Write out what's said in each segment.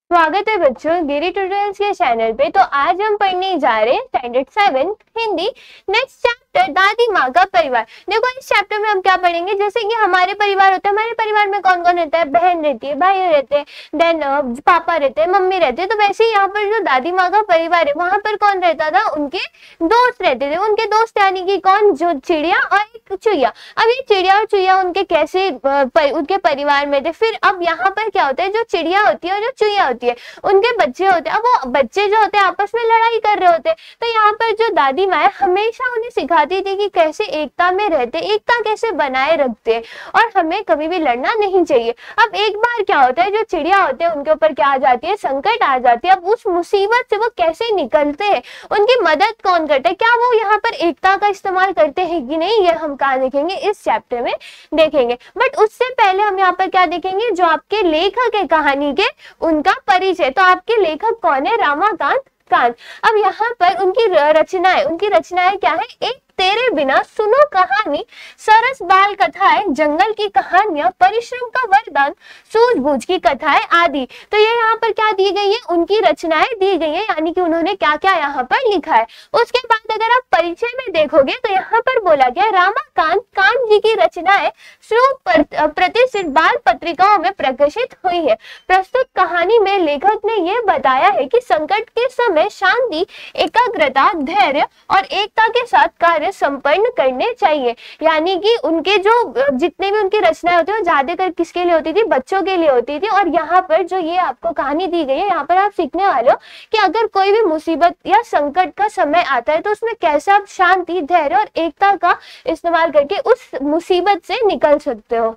स्वागत है बच्चों गिरी ट्यूटोरियल्स के चैनल पे। तो आज हम पढ़ने जा रहे हैं स्टैंडर्ड 7 हिंदी नेक्स्ट चैप्टर दादी माँ का परिवार। देखो इस चैप्टर में हम क्या पढ़ेंगे, जैसे कि हमारे परिवार होता है, हमारे परिवार में कौन कौन रहता है, बहन रहती है, भाई रहते हैं, देन पापा रहते हैं, मम्मी रहते हैं। तो वैसे ही यहाँ पर जो दादी माँ का परिवार है वहां पर कौन रहता था, उनके दोस्त रहते थे। उनके दोस्त यानी कि कौन, जो चिड़िया और एक चुईया। अब ये चिड़िया और चुईया उनके कैसे उनके परिवार में थे। फिर अब यहाँ पर क्या होता है, जो चिड़िया होती है और जो चुईया होती है उनके बच्चे होते हैं। अब वो बच्चे जो होते हैं आपस में लड़ाई कर रहे होते हैं। तो यहाँ पर जो दादी माँ हमेशा उन्हें सिखाती थी कि कैसे एकता में रहते, एकता कैसे बनाए रखते और हमें कभी भी लड़ना नहीं चाहिए। अब एक बार क्या होता है, जो चिड़िया होते हैं उनके ऊपर क्या आ जाती है, संकट आ जाती है। अब उस मुसीबत से वो कैसे निकलते हैं, उनकी मदद कौन करता है, क्या वो यहाँ पर एकता का इस्तेमाल करते हैं कि नहीं, ये हम कहाँ देखेंगे, इस चैप्टर में देखेंगे। बट उससे पहले हम यहाँ पर क्या देखेंगे, जो आपके लेखक है कहानी के, उनका परिचय। तो आपके लेखक कौन है, रमाकांत कांत। अब यहाँ पर उनकी रचनाएं क्या है, एक तेरे बिना सुनो कहानी, सरस बाल कथाएं, जंगल की कहानियां, परिश्रम का वरदान, सूझबूझ की कथाएं आदि। तो ये यहाँ पर क्या दी गई है, उनकी रचनाएं दी गई है, यानी कि उन्होंने क्या क्या यहाँ पर लिखा है। उसके बाद अगर आप परिचय में देखोगे तो यहाँ पर बोला गया रमाकांत कांत जी की रचनाएं प्रतिष्ठित बाल पत्रिकाओं में प्रकाशित हुई है। प्रस्तुत कहानी में लेखक ने यह बताया है कि संकट के समय शांति, एकाग्रता, धैर्य और एकता के साथ कार्य संपन्न करने चाहिए। यानी कि उनके जो जितने भी उनकी रचनाएं होती है वो ज्यादातर किसके लिए होती थी, बच्चों के लिए होती थी। और यहाँ पर जो ये आपको कहानी दी गई है, यहाँ पर आप सीखने वाले हो कि अगर कोई भी मुसीबत या संकट का समय आता है तो उसमें कैसे आप शांति, धैर्य और एकता का इस्तेमाल करके उस मुसीबत से निकल सकते हो।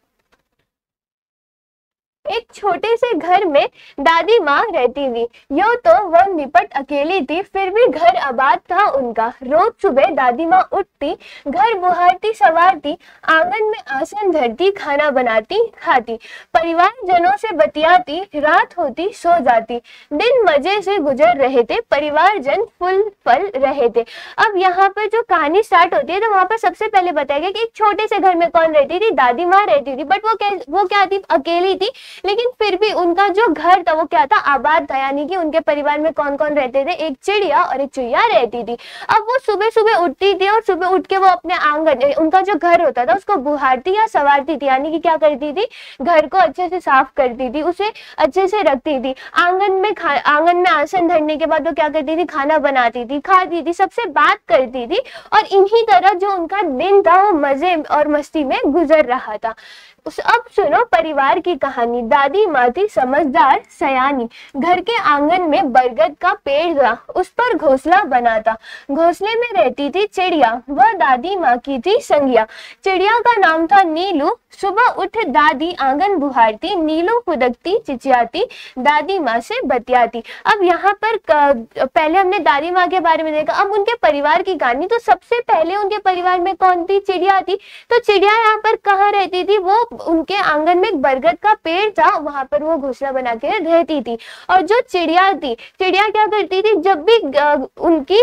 एक छोटे से घर में दादी माँ रहती थी। यो तो वह निपट अकेली थी, फिर भी घर आबाद था उनका। रोज सुबह दादी माँ उठती, घर बुहारती संवारती, आंगन में आसन धरती, खाना बनाती खाती, परिवार जनों से बतियाती, रात होती सो जाती। दिन मजे से गुजर रहे थे, परिवार जन फुल फल रहे थे। अब यहाँ पर जो कहानी स्टार्ट होती है तो वहां पर सबसे पहले बताया गया कि एक छोटे से घर में कौन रहती थी, दादी माँ रहती थी। बट वो क्या थी, अकेली थी, लेकिन फिर भी उनका जो घर था वो क्या था, आबाद था। यानी कि उनके परिवार में कौन कौन रहते थे, एक चिड़िया और एक चुईया रहती थी। अब वो सुबह सुबह उठती थी और सुबह उठ के वो अपने आंगन, उनका जो घर होता था उसको बुहारती या संवारती थी। यानी कि क्या करती थी, घर को अच्छे से साफ करती थी, उसे अच्छे से रखती थी। आंगन में आसन धरने के बाद वो क्या करती थी, खाना बनाती थी, खाती थी, सबसे बात करती थी। और इन्हीं तरह जो उनका दिन था वो मजे और मस्ती में गुजर रहा था। अब सुनो परिवार की कहानी। दादी माँ थी समझदार सयानी, घर के आंगन में बरगद का पेड़ था, उस पर घोंसला बना था। घोंसले में रहती थी चिड़िया, वह दादी माँ की थी संगिया। चिड़िया का नाम था नीलू। सुबह उठ दादी आंगन बुहारती, नीलू फुदकती चिचियाती, दादी माँ से बतियाती। अब यहाँ पर पहले हमने दादी माँ के बारे में देखा, अब उनके परिवार की कहानी। तो सबसे पहले उनके परिवार में कौन थी, चिड़िया थी। तो चिड़िया यहाँ पर कहाँ रहती थी, वो उनके आंगन में एक बरगद का पेड़ था, वहां पर वो घोंसला बना के रहती थी। और जो चिड़िया थी, चिड़िया क्या करती थी, जब भी उनकी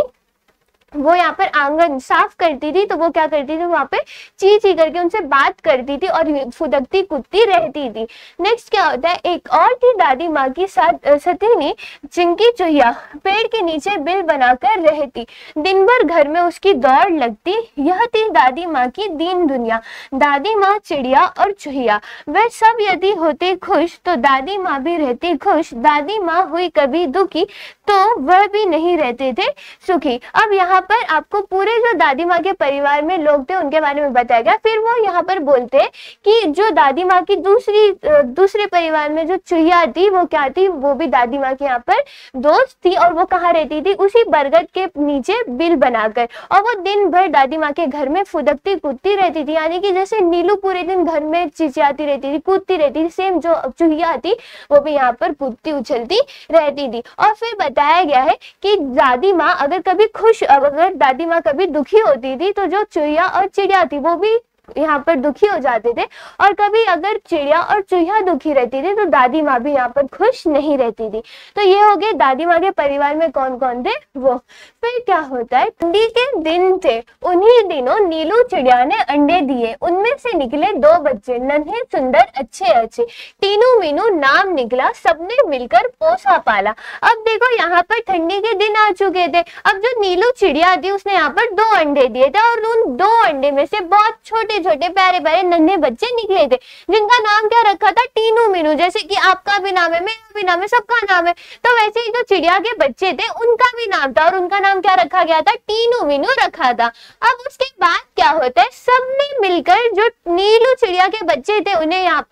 वो यहाँ पर आंगन साफ करती थी तो वो क्या करती थी, वहां पे ची ची करके उनसे बात करती थी और फुदकती कुदती रहती थी। नेक्स्ट क्या होता है, एक और थी दादी माँ की सतीनी चिंकी चुहिया, पेड़ के नीचे बिल बनाकर रहती, दिन भर घर में उसकी दौड़ लगती। यह थी दादी माँ की दीन दुनिया। दादी माँ, चिड़िया और चुहिया, वह सब यदि होते खुश तो दादी माँ भी रहती खुश। दादी माँ हुई कभी दुखी तो वह भी नहीं रहते थे सुखी। अब यहाँ पर आपको पूरे जो दादी माँ के परिवार में लोग थे उनके बारे में बताया गया। फिर वो यहाँ पर बोलते हैं कि जो दादी माँ की दूसरे परिवार में जो चुहिया थी वो क्या थी, वो भी दादी माँ के यहाँ पर दोस्त थी। और वो कहाँ रहती थी, उसी बरगद के नीचे बिल बनाकर। और वो दिन भर दादी माँ के घर में फुदकती कूदती रहती थी। यानी कि जैसे नीलू पूरे दिन घर में चिचियाती रहती थी, कूदती रहती थी, सेम जो चुहिया थी वो भी यहाँ पर कूदती उछलती रहती थी। और फिर बताया गया है कि दादी माँ अगर कभी खुश, अगर दादी माँ कभी दुखी होती थी तो जो चुईया और चिड़िया थी वो भी यहाँ पर दुखी हो जाते थे, और कभी अगर चिड़िया और चूहिया दुखी रहती थी तो दादी माँ भी यहाँ पर खुश नहीं रहती थी। तो ये हो गए दादी माँ के परिवार में कौन कौन थे वो। फिर क्या होता है, ठंडी के दिन थे, उन्हीं दिनों नीलू चिड़िया ने अंडे दिए, उनमें से निकले 2 बच्चे, नन्हे सुंदर अच्छे अच्छे, टीनू मीनू नाम निकला, सबने मिलकर पोसा पाला। अब देखो यहाँ पर ठंडी के दिन आ चुके थे, अब जो नीलू चिड़िया थी उसने यहाँ पर 2 अंडे दिए थे, और उन 2 अंडे में से बहुत छोटे छोटे प्यारे प्यारे नन्हे बच्चे निकले थे, जिनका नाम क्या रखा था, टीनू मीनू। जैसे कि आपका भी नाम है, मेरा भी नाम है, सबका नाम है, तो वैसे ही जो चिड़िया के बच्चे थे उनका भी नाम था, और उनका नाम क्या रखा गया था, टीनू मीनू रखा था। अब उसके बाद क्या होता है, सबने मिलकर जो नीलू चिड़िया के बच्चे थे उन्हें यहाँ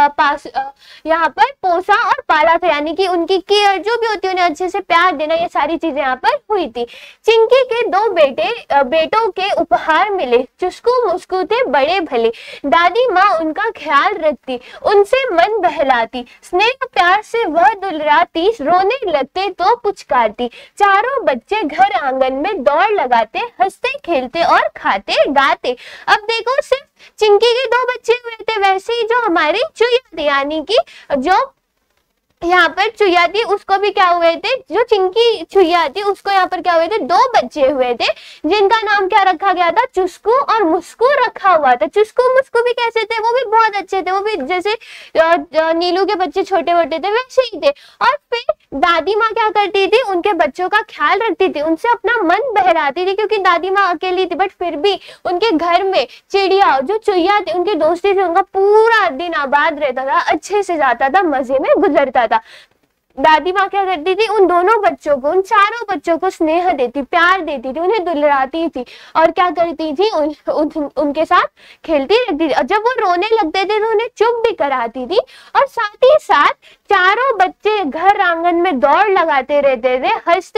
पर पोसा और पाला था, यानी कि उनकी केयर जो भी होती है, उन्हें अच्छे से प्यार देना, ये सारी चीजें यहाँ पर हुई थी। चिंकी के 2 बेटों के उपहार मिले, चुस्कू मुस्कू थे बड़े भले, दादी माँ उनका ख्याल रखती, उनसे मन बहलाती, स्नेह प्यार से वह दुलराती, रोने लगते तो पुचकारती, चारों बच्चे घर आंगन में दौड़ लगाते, हंसते खेलते और खाते गाते। अब देखो सिर्फ चिंकी के 2 बच्चे हुए थे, वैसे ही जो हमारी चुईया थी, यानी कि जो यहाँ पर चुईया थी उसको भी क्या हुए थे, जो चिंकी चुईया थी उसको यहाँ पर क्या हुए थे, 2 बच्चे हुए थे, जिनका नाम क्या रखा गया था, चुस्कू और मुस्कू रखा हुआ था। चुस्कू मुस्कू भी कैसे थे, वो भी बहुत अच्छे थे, वो भी जैसे नीलू के बच्चे छोटे मोटे थे वैसे ही थे। और फिर दादी माँ क्या करती थी, उनके बच्चों का ख्याल रखती थी, उनसे अपना मन बहलाती थी, क्योंकि दादी माँ अकेली थी, बट फिर भी उनके घर में चिड़िया जो चुईया थी उनकी दोस्ती से उनका पूरा दिन आबाद रहता था, अच्छे से जाता था, मजे में गुजरता था। दादी माँ क्या करती थी, उन दोनों बच्चों को, उन चारों बच्चों को स्नेह देती, प्यार देती थी, उन्हें दुलारती थी, और क्या करती थी, उनके साथ खेलती रहती थी, और जब वो रोने लगते थे तो उन्हें चुप भी कराती थी। और साथ ही साथ चारों बच्चे घर आंगन में दौड़ लगाते रहते थे,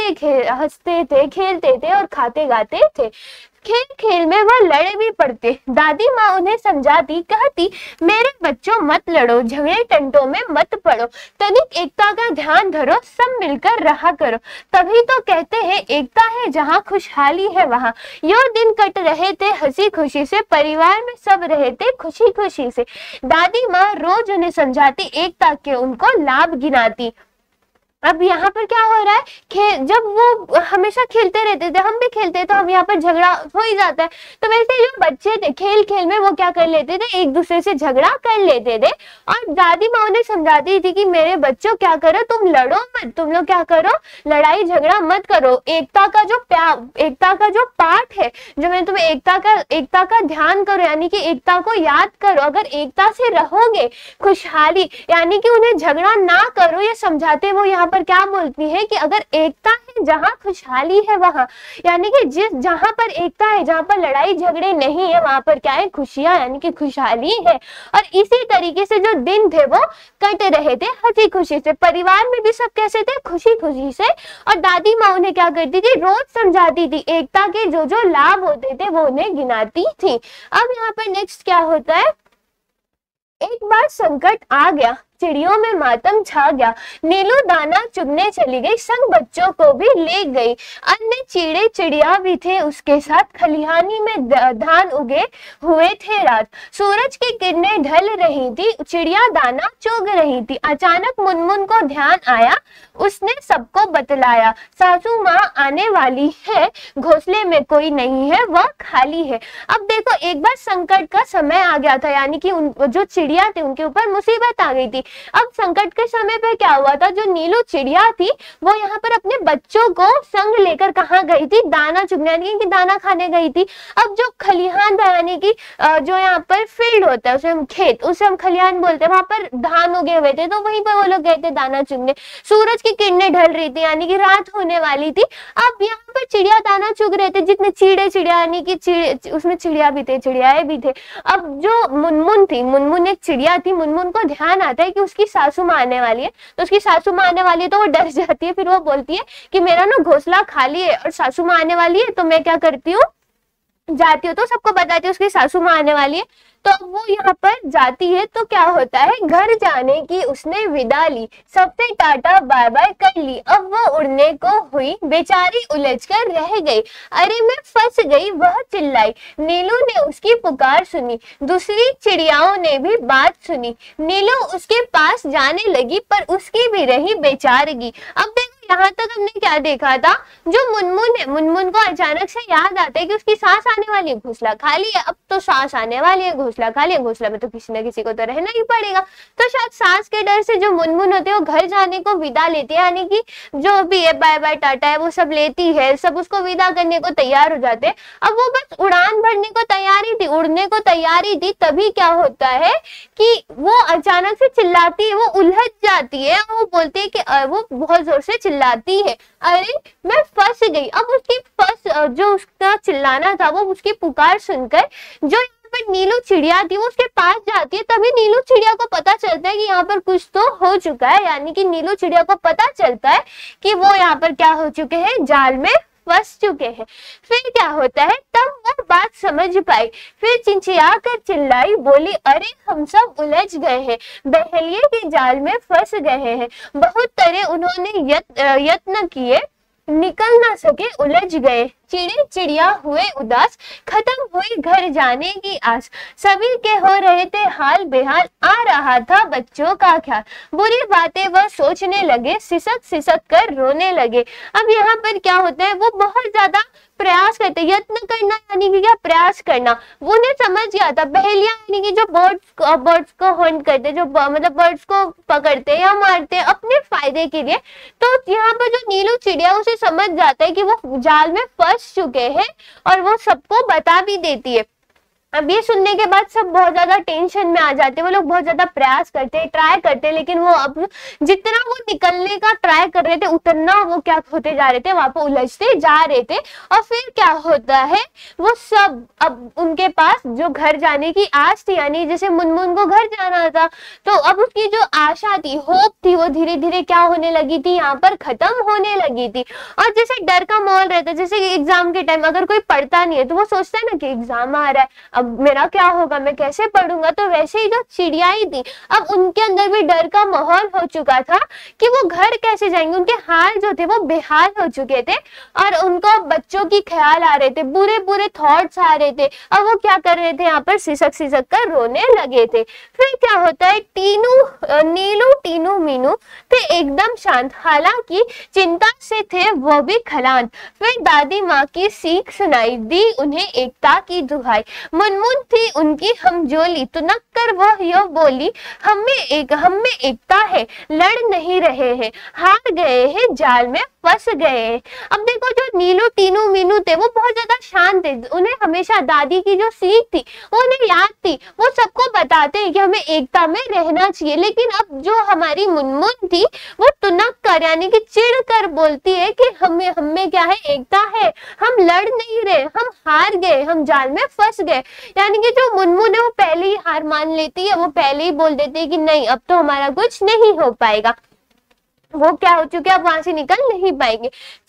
हंसते थे, खेलते थे और खाते गाते थे। खेल खेल में वह लड़े भी पड़ते, दादी माँ उन्हें समझाती, कहती, मेरे बच्चों मत लड़ो, झगड़े टंटों में मत पड़ो, तनिक एकता का ध्यान धरो, सब मिलकर रहा करो, तभी तो कहते हैं एकता है जहाँ खुशहाली है वहाँ। यो दिन कट रहे थे हंसी खुशी से, परिवार में सब रहे थे खुशी खुशी से। दादी माँ रोज उन्हें समझाती, एकता के उनको लाभ गिनाती। अब यहाँ पर क्या हो रहा है, जब वो हमेशा खेलते रहते थे, हम भी खेलते हैं, तो हम यहाँ पर झगड़ा हो ही जाता है, तो वैसे जो बच्चे थे खेल खेल में वो क्या कर लेते थे, एक दूसरे से झगड़ा कर लेते थे। और दादी माँ उन्हें समझाती थी कि मेरे बच्चों क्या करो, तुम लड़ो मत, तुम लोग क्या करो, लड़ाई झगड़ा मत करो, एकता का जो पाठ है, जो मैं तुम्हें एकता का ध्यान करो, यानी कि एकता को याद करो, अगर एकता से रहोगे खुशहाली, यानी कि उन्हें झगड़ा ना करो, ये समझाते वो यहाँ पर क्या बोलती है कि अगर एकता है जहाँ खुशहाली है वहां, यानी कि जहां पर एकता है, जहां पर लड़ाई झगड़े नहीं है, वहां पर क्या है, खुशियां, यानी कि खुशहाली है। और इसी तरीके से जो दिन थे वो कट रहे थे हंसी खुशी से, परिवार में भी सब कैसे थे, खुशी खुशी से। और दादी माँ उन्हें क्या करती थी, रोज समझाती थी, एकता के जो जो लाभ होते थे वो उन्हें गिनाती थी। अब यहाँ पर नेक्स्ट क्या होता है, एक बार संकट आ गया, चिड़ियों में मातम छा गया, नीलू दाना चुगने चली गई, संग बच्चों को भी ले गई, अन्य चिड़े चिड़िया भी थे उसके साथ, खलिहानी में धान उगे हुए थे रात, सूरज की किरणें ढल रही थी, चिड़िया दाना चुग रही थी। अचानक मुनमुन को ध्यान आया, उसने सबको बतलाया, सासू माँ आने वाली है, घोंसले में कोई नहीं है, वह खाली है। अब देखो एक बार संकट का समय आ गया था, यानी कि जो चिड़िया थी उनके ऊपर मुसीबत आ गई थी। अब संकट के समय पे क्या हुआ था, जो नीलू चिड़िया थी वो यहाँ पर अपने बच्चों को संग लेकर कहाँ गई थी, दाना चुगने, यानी कि दाना खाने गई थी। अब जो खलिहान था, यानी कि जो यहाँ पर फील्ड होता है, उसे हम खेत, उसे हम खलिहान बोलते हैं, वहां पर धान उगे हुए थे, तो वहीं पर वो लोग गए थे दाना चुगने। सूरज की किरणें ढल रही थी, यानी कि रात होने वाली थी। अब यहाँ पर चिड़िया दाना चुग रहे थे, जितने चिड़े चिड़िया, यानी कि उसमें चिड़िया भी थे, चिड़ियाएं भी थे। अब जो मुनमुन थी, मुनमुन एक चिड़िया थी, मुनमुन को ध्यान आता है कि उसकी सासू माँ आने वाली है, तो उसकी सासू माँ आने वाली है तो वो डर जाती है, फिर वो बोलती है कि मेरा ना घोंसला खाली है और सासू माँ आने वाली है, तो मैं क्या करती हूँ, जाती हो तो सबको बताती है उसकी सासू माँ आने वाली है। तो अब वो यहाँ पर जाती है तो क्या होता है, घर जाने की उसने विदा ली, सबसे टाटा बाय बाय कर ली। अब वो उड़ने को हुई, बेचारी उलझ कर रह गई। अरे मैं फंस गई, वह चिल्लाई। नीलू ने उसकी पुकार सुनी, दूसरी चिड़ियाओं ने भी बात सुनी। नीलू उसके पास जाने लगी पर उसकी भी रही बेचारगी। अब देखो यहाँ तक हमने क्या देखा था, जो मुनमुन है, मुनमुन को अचानक से याद आता है कि उसकी सांस आने वाली है, घोंसला खाली है। अब तो सांस आने वाली है, घोंसला खाली है, घोंसला में तो किसी न किसी को तो रहना ही पड़ेगा। तो शायद सांस के डर से जो मुनमुन होते हैं वो घर जाने को विदा लेती है, यानी कि जो भी है बाय बाय टाटा है वो सब लेती है, सब उसको विदा करने को तैयार हो जाते हैं। अब वो बस उड़ान भरने को तैयारी थी, उड़ने को तैयारी थी, तभी क्या होता है कि वो अचानक से चिल्लाती है, वो उलझ जाती है। वो बोलती है कि वो बहुत जोर से चिल्लाती है, अरे मैं फंस गई। अब उसकी जो उसका चिल्लाना था, वो उसकी पुकार सुनकर जो यहाँ पर नीलू चिड़िया थी वो उसके पास जाती है। तभी नीलू चिड़िया को पता चलता है कि यहाँ पर कुछ तो हो चुका है, यानी कि नीलू चिड़िया को पता चलता है कि वो यहाँ पर क्या हो चुके हैं, जाल में फंस चुके हैं। फिर क्या होता है, तब वो बात समझ पाई, फिर चिंचिया कर चिल्लाई, बोली अरे हम सब उलझ गए हैं, बहेलिए के जाल में फंस गए हैं। बहुत तरह उन्होंने यत्न किए, निकल ना सके, उलझ गए। चिड़ी चिड़िया हुए उदास, खत्म हुई घर जाने की आस। सभी के हो रहे थे हाल बेहाल, आ रहा था बच्चों का ख्याल। बुरी बातें वह सोचने लगे, सिसक सिसक कर रोने लगे। अब यहाँ पर क्या होता है, वो बहुत ज्यादा प्रयास करते, यत्न करना यानी कि क्या, प्रयास करना। वो उन्हें समझ गया था, पहेलियां यानी कि जो बर्ड्स को हंट करते, जो मतलब बर्ड्स को पकड़ते या मारते अपने फायदे के लिए। तो यहाँ पर जो नीलू चिड़िया उसे समझ जाता है कि वो जाल में फंस चुके हैं और वो सबको बता भी देती है। अब ये सुनने के बाद सब बहुत ज्यादा टेंशन में आ जाते हैं, वो लोग बहुत ज्यादा प्रयास करते हैं, ट्राई करते हैं, लेकिन वो अब जितना वो निकलने का ट्राई कर रहे थे उतना वो क्या होते जा रहे थे, वहां पर उलझते जा रहे थे। और फिर क्या होता है, वो सब अब उनके पास जो घर जाने की आस थी, यानी जैसे मुनमुन को घर जाना था, तो अब उसकी जो आशा थी, होप थी, वो धीरे धीरे क्या होने लगी थी, यहाँ पर खत्म होने लगी थी। और जैसे डर का माहौल रहता है, जैसे एग्जाम के टाइम अगर कोई पढ़ता नहीं है तो वो सोचता है ना कि एग्जाम आ रहा है, अब मेरा क्या होगा, मैं कैसे पढ़ूंगा। तो वैसे ही जो चिड़ियाई थी, अब उनके अंदर भी डर का माहौल हो चुका था कि वो घर कैसे जाएंगे, उनके हाल जो थे वो बेहाल हो चुके थे और उनको बच्चों की ख्याल आ रहे थे, बुरे बुरे थॉट्स आ रहे थे। अब वो क्या कर रहे थे, यहाँ पर सिसक सिसक कर रोने लगे थे। फिर क्या होता है, नीलू टीनू मीनू थे एकदम शांत, हालांकि चिंता से थे वो भी खलांत। फिर दादी माँ की सीख सुनाई, दी उन्हें एकता की दुहाई। मुनमुन थी उनकी हमजोली, तो नक्कर वह यो बोली, हम में एकता है, लड़ नहीं रहे हैं, हार गए हैं, जाल में फंस गए हैं। अब देखो जो नीलू टीनू मीनू थे वो बहुत ज्यादा शांत थे, उन्हें हमेशा दादी की जो सीख थी वो उन्हें याद थी, वो सबको बताते हैं कि हमें एकता में रहना चाहिए। लेकिन अब जो हमारी मुनमुन थी वो तुनक कर यानी कि चिढ़ कर बोलती है कि हमें क्या है, एकता है, हम लड़ नहीं रहे, हम हार गए, हम जाल में फंस गए। यानी कि जो मुनमुन है वो पहले ही हार मान लेती है, वो पहले ही बोल देती है कि नहीं अब तो हमारा कुछ नहीं हो पाएगा, वो क्या हो चुके, अब वहां से निकल नहीं पाएंगे।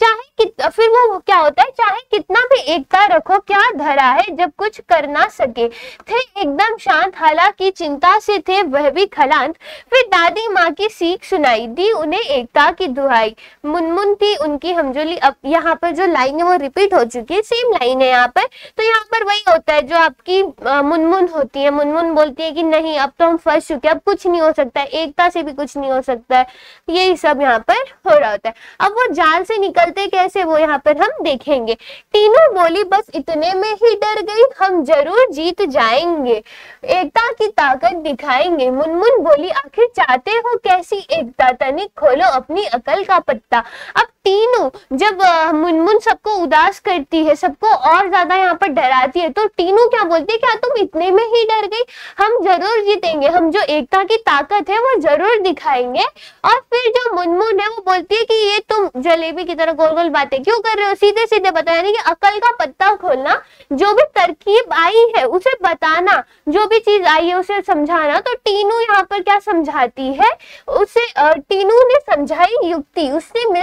फिर वो क्या होता है, चाहे कितना भी एकता रखो, क्या धरा है जब कुछ कर ना सके। थे एकदम शांत, हालांकि चिंता से थे वह भी खलांत। फिर दादी माँ की सीख सुनाई, दी उन्हें एकता की दुहाई। मुनमुन थी उनकी हमजोली। अब यहाँ पर जो लाइन है वो रिपीट हो चुकी है, सेम लाइन है यहाँ पर। तो यहाँ पर वही होता है जो आपकी मुनमुन होती है, मुनमुन बोलती है कि नहीं अब तो हम फंस चुके, अब कुछ नहीं हो सकता है, एकता से भी कुछ नहीं हो सकता है, यही सब यहाँ पर हो रहा होता है। अब वो जाल से निकलते कैसे वो यहाँ पर हम देखेंगे। टीनू बोली, बस इतने में ही डर गई, हम जरूर जीत जाएंगे, एकता की ताकत दिखाएंगे। मुनमुन बोली, आखिर चाहते हो कैसी एकता, तनिक खोलो अपनी अकल का पत्ता। अब टीनू जब मुनमुन सबको उदास करती है, सबको और ज्यादा यहाँ पर डराती है, तो टीनू क्या बोलती है, क्या तुम इतने में ही डर गई, हम जरूर जीतेंगे, हम जो एकता की ताकत है वो जरूर दिखाएंगे। और फिर जो मुनमुन है वो बोलती है कि ये तुम जलेबी की तरह गोल गोल बातें क्यों कर रहे हो, सीधे सीधे बताओ, यानी कि अकल का पत्ता खोलना, जो भी तरकीब आई है उसे बताना, जो भी चीज आई है उसे समझाना। तो टीनू यहाँ पर क्या समझाती है, उसे टीनू ने समझाई युक्ति, उससे मिल सकती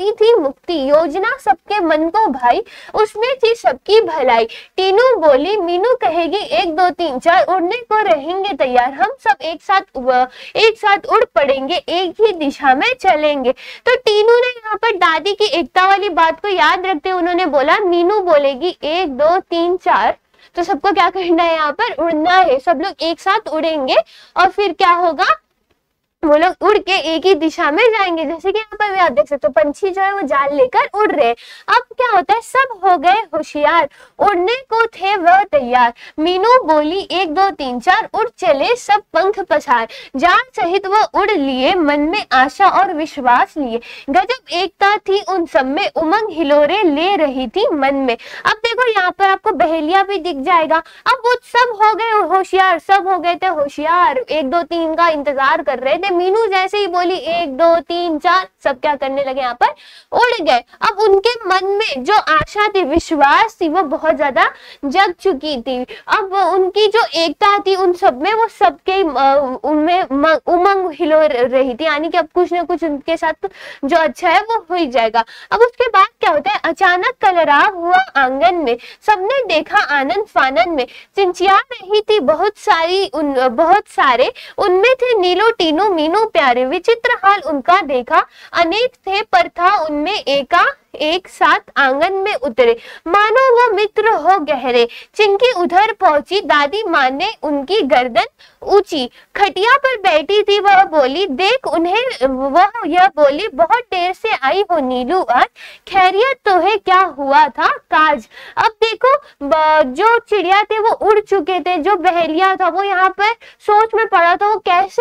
होनी थी मुक्ति, योजना सबके मन को भाई, उसमें थी सबकी भलाई। टीनू बोली मीनू कहेगी 1 2 3 4, उड़ने को रहेंगे तैयार, हम सब एक साथ उड़ पड़ेंगे, एक ही दिशा में चलेंगे। तो टीनू ने यहाँ पर दादी की एकता वाली बात को याद रखते उन्होंने बोला मीनू बोलेगी 1 2 3 4, तो सबको क्या करना है, यहाँ पर उड़ना है, सब लोग एक साथ उड़ेंगे और फिर क्या होगा, वो लोग उड़ के एक ही दिशा में जाएंगे। जैसे कि यहाँ पर आप देख सकते हो पंछी जो है वो जाल लेकर उड़ रहे हैं। अब क्या होता है, सब हो गए होशियार, उड़ने को थे वह तैयार, मीनू बोली 1 2 3 4, उड़ चले सब पंख पसार, जान सहित वो उड़ लिए, मन में आशा और विश्वास लिए, गजब एकता थी उन सब में, उमंग हिलोरे ले रही थी मन में। अब देखो यहाँ पर आपको बहेलिया भी दिख जाएगा। अब वो सब हो गए होशियार, सब हो गए थे होशियार, 1 2 3 का इंतजार कर रहे थे। मीनू जैसे ही बोली 1 2 3 4, सब क्या करने लगे, यहाँ पर उड़ गए। अब उनके मन में जो आशा थी, विश्वास थी, वो बहुत ज्यादा जग चुकी थी। अब उनकी जो एकता थी उन सब में, वो सबके उनमें उमंग हिलो रही थी, यानी कि अब कुछ ना कुछ उनके साथ जो अच्छा है वो हो ही जाएगा। अब उसके बाद क्या होता है, अचानक कलरव हुआ आंगन में, सबने देखा आनंद फानन में, चिंचिया रही थी बहुत सारे, उनमें थे नीलो टीनू मीनू प्यारे, विचित्र हाल उनका देखा, अनेक थे पर था उनमें एका, एक साथ आंगन में उतरे, मानो वो मित्र हो गहरे, चिंकी उधर पहुंची, दादी माँ ने उनकी गर्दन ऊंची, खटिया पर बैठी थी वह बोली, देख उन्हें, वह यह बोली, बहुत देर से आई हो नीलू आज, खैरियत तो है, क्या हुआ था काज। अब देखो जो चिड़िया थे वो उड़ चुके थे, जो बहेलिया था वो यहाँ पर सोच में पड़ा था, वो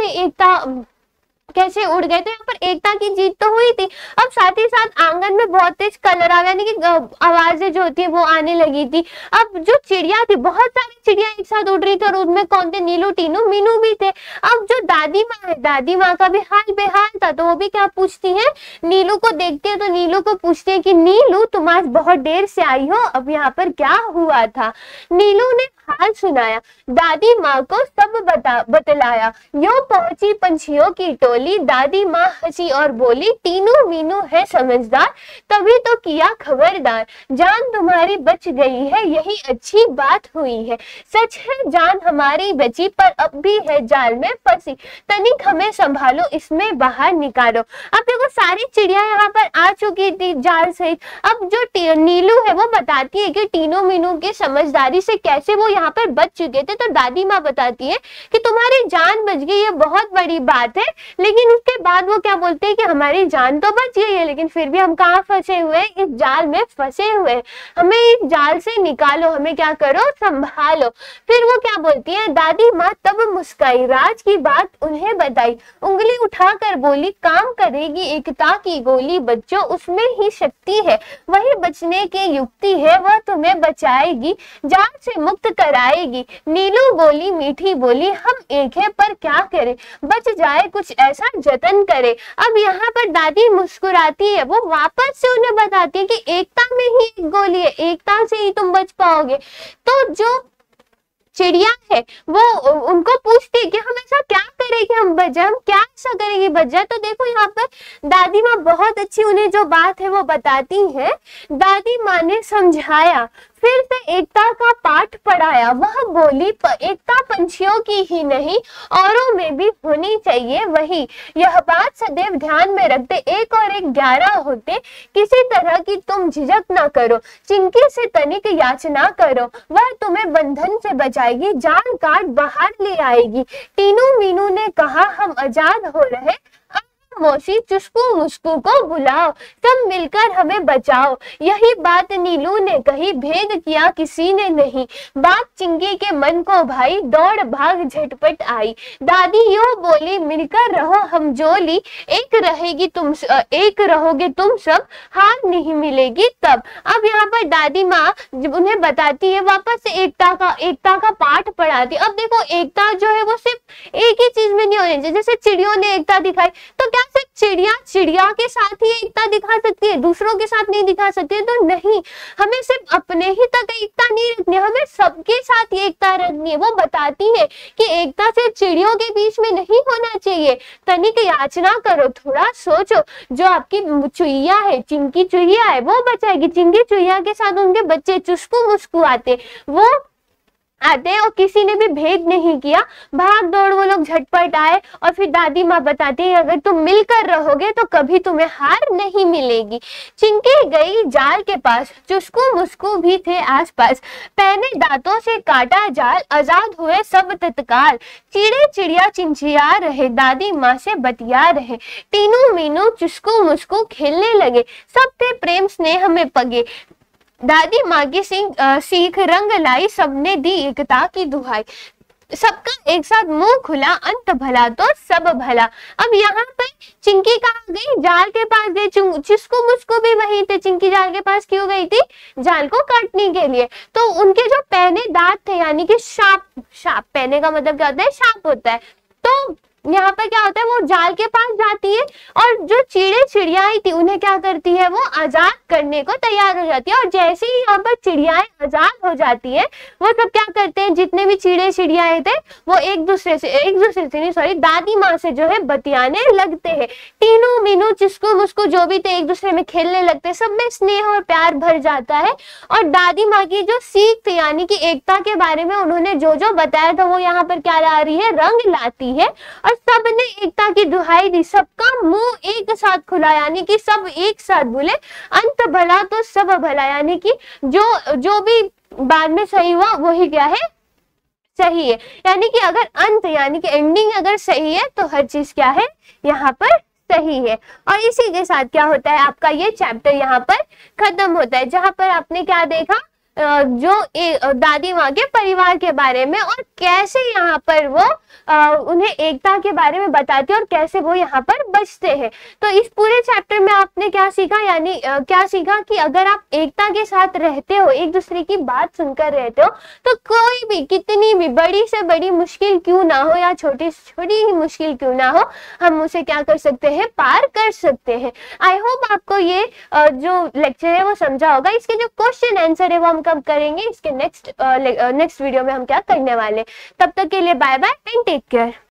कैसे उड़ गए थे। यहाँ पर एकता की जीत तो हुई थी। अब साथ ही साथ आंगन में बहुत तेज कलर आ गया, यानी कि आवाजें जो होती है वो आने लगी थी। अब जो चिड़िया थी, बहुत सारी चिड़िया एक साथ उड़ रही थी और उनमें कौन थे, नीलू टीनू मीनू भी थे। अब जो दादी माँ है, दादी माँ का भी हाल बेहाल था, तो वो भी क्या पूछती है, नीलू को देखती है तो नीलू को पूछती है कि नीलू तुम आज बहुत देर से आई हो, अब यहाँ पर क्या हुआ था। नीलू ने हाल सुनाया, दादी माँ को सब बतलाया, यो पहुंची पंछियों की टोली, दादी माँ हंसी और बोली, टीनू मीनू है समझदार, तभी तो किया खबरदार, जान तुम्हारी बच गई है, यही अच्छी बात हुई है, सच है जान हमारी बची, पर अब भी है जाल में फंसी, तनिक हमें संभालो, इसमें बाहर निकालो। अब देखो सारी चिड़िया यहाँ पर आ चुकी थी जाल से। अब जो नीलू है वो बताती है कि टीनू मीनू की समझदारी से कैसे वो यहाँ पर बच चुके थे। तो दादी माँ बताती है कि तुम्हारी जान बच गई, ये बहुत बड़ी बात है। लेकिन उसके बाद वो क्या बोलते हैं कि हमारी जान तो बच गई है, लेकिन फिर भी हम कहाँ फंसे हुए, इस जाल में फंसे हुए, हमें इस जाल से निकालो, हमें क्या करो, संभालो। फिर वो क्या बोलती है, दादी माँ तब मुस्काई, राज की बात उन्हें बताई, उंगली उठाकर बोली, काम करेगी एकता की गोली, बच्चों उसमें ही शक्ति है, वही बचने की युक्ति है, वह तुम्हें बचाएगी, जान से मुक्त कराएगी। नीलू बोली, मीठी बोली, हम एक है पर क्या करें, बच जाए कुछ ऐसा जतन करे। अब यहाँ पर दादी मुस्कुराती है, वो वापस से उन्हें बताती है कि एकता में ही एक गोली है, एकता से ही तुम बच पाओगे। तो जो चिड़िया है वो उनको पूछती है कि हम ऐसा क्या करें कि हम बच जाए, हम क्या ऐसा करें कि बच जाए। तो देखो यहाँ पर दादी माँ बहुत अच्छी उन्हें जो बात है वो बताती है। दादी माँ ने समझाया, फिर से एकता का पाठ पढ़ाया, वह बोली, एकता पंछियों की ही नहीं औरों में भी होनी चाहिए वही, यह बात सदैव ध्यान में रखते, 1 और 1 11 होते, किसी तरह की तुम झिझक ना करो, चिंकी से तनिक याचना करो, वह तुम्हें बंधन से बचाएगी, जान काट बाहर ले आएगी। टीनू मीनू ने कहा, हम आजाद हो रहे, मौसी चुस्कू मुस्कू को बुलाओ, सब मिलकर हमें बचाओ। यही बात नीलू ने कही, भेद किया किसी ने नहीं, बात चिंकी के मन को भाई, दौड़ भाग झटपट आई। दादी यो बोली, मिलकर रहो हम जोली, एक रहोगे तुम सब, हार नहीं मिलेगी तब। अब यहाँ पर दादी माँ जब उन्हें बताती है, वापस से एकता का पाठ पढ़ाती। अब देखो एकता जो है वो सिर्फ एक ही चीज में नहीं होनी चाहिए, जैसे चिड़ियों ने एकता दिखाई, तो क्या सिर्फ चिड़िया चिड़िया के साथ ही एकता दिखा सकती है, दूसरों के साथ नहीं दिखा सकती है? तो नहीं, हमें सिर्फ अपने ही तक एकता नहीं रखनी है, हमें सबके साथ ये एकता रखनी है। वो बताती है कि एकता सिर्फ चिड़ियों के बीच में नहीं होना चाहिए। तनिक याचना करो, थोड़ा सोचो, जो आपकी चुईया है, चिंकी चुईया है, वो बचाएगी। चिंकी चुईया के साथ उनके बच्चे चुस्कू मुस्कू आते, वो आते और किसी ने भी भेद नहीं किया, भाग दौड़ वो लोग झटपट आए और फिर दादी माँ बताती है अगर तुम मिलकर रहोगे तो कभी तुम्हें हार नहीं मिलेगी। चिंकी गई जाल के पास, चुस्कू मुस्कू भी थे आसपास, पहने दांतों से काटा जाल, आजाद हुए सब तत्काल। चिड़े चिड़िया चिंचिया रहे, दादी माँ से बतिया रहे, टीनू मीनू चुस्कू मुस्कू खेलने लगे, सब थे प्रेम स्नेह में पगे। दादी माँ की सीख रंग लाई, सबने दी एकता की दुहाई, सबका एक साथ मुंह खुला, अंत भला तो सब भला। अब यहाँ पर चिंकी कहाँ गई? जाल के पास गई। चिस्कू मुस्कू भी वहीं थे। चिंकी जाल के पास क्यों गई थी? जाल को काटने के लिए। तो उनके जो पहने दांत थे, यानी कि शाप, शाप पहने का मतलब क्या होता है? शाप होता है। तो यहाँ पर क्या होता है, वो जाल के पास जाती है और जो चिड़े चिड़ियाएं थी उन्हें क्या करती है, वो आजाद करने को तैयार हो जाती है। और जैसे ही यहाँ पर चिड़ियाएं आजाद हो जाती है, वो सब क्या करते हैं, जितने भी चिड़े चिड़ियाएं थे वो एक दूसरे से नहीं सॉरी दादी माँ से जो है बतियाने लगते हैं। टीनू मीनू चिस्कू मुस्कू जो भी थे एक दूसरे में खेलने लगते हैं, सब में स्नेह और प्यार भर जाता है। और दादी माँ की जो सीख थी, यानी कि एकता के बारे में उन्होंने जो जो बताया था, वो यहाँ पर क्या ला रही है, रंग लाती है। और सबने एकता की दुहाई दी, सबका मुंह एक साथ खुला, यानी कि सब एक साथ बोले अंत भला तो सब भला, यानी कि जो भी बाद में सही हुआ वही क्या है, सही है। यानी कि अगर अंत यानी कि एंडिंग अगर सही है तो हर चीज क्या है, यहाँ पर सही है। और इसी के साथ क्या होता है, आपका ये चैप्टर यहाँ पर खत्म होता है, जहां पर आपने क्या देखा, जो दादी माँ के परिवार के बारे में और कैसे यहाँ पर वो उन्हें एकता के बारे में बताती है और कैसे वो यहाँ पर बचते हैं। तो इस पूरे चैप्टर में आपने क्या सीखा, यानी क्या सीखा कि अगर आप एकता के साथ रहते हो, एक दूसरे की बात सुनकर रहते हो, तो कोई भी कितनी भी बड़ी से बड़ी मुश्किल क्यों ना हो या छोटी से छोटी ही मुश्किल क्यों ना हो, हम उसे क्या कर सकते हैं, पार कर सकते हैं। आई होप आपको ये जो लेक्चर है वो समझा होगा। इसके जो क्वेश्चन आंसर है वो हम कब करेंगे, इसके नेक्स्ट वीडियो में हम क्या करने वाले। तब तक के लिए bye bye and take care.